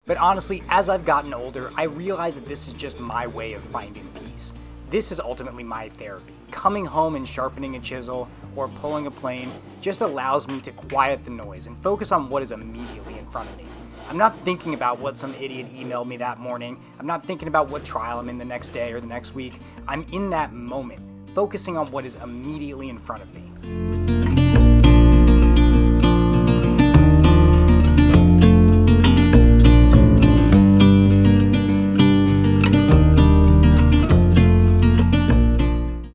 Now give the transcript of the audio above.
But honestly, as I've gotten older, I realize that this is just my way of finding peace. This is ultimately my therapy. Coming home and sharpening a chisel or pulling a plane just allows me to quiet the noise and focus on what is immediately in front of me. I'm not thinking about what some idiot emailed me that morning. I'm not thinking about what trial I'm in the next day or the next week. I'm in that moment, focusing on what is immediately in front of me.